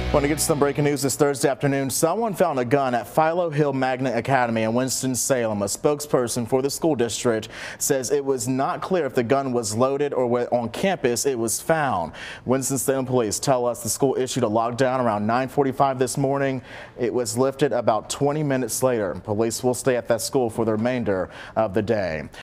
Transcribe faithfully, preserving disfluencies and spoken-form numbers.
Want to get to some breaking news this Thursday afternoon. Someone found a gun at Philo-Hill Magnet Academy in Winston-Salem. A spokesperson for the school district says it was not clear if the gun was loaded or where on campus it was found. Winston-Salem police tell us the school issued a lockdown around nine forty-five this morning. It was lifted about twenty minutes later. Police will stay at that school for the remainder of the day.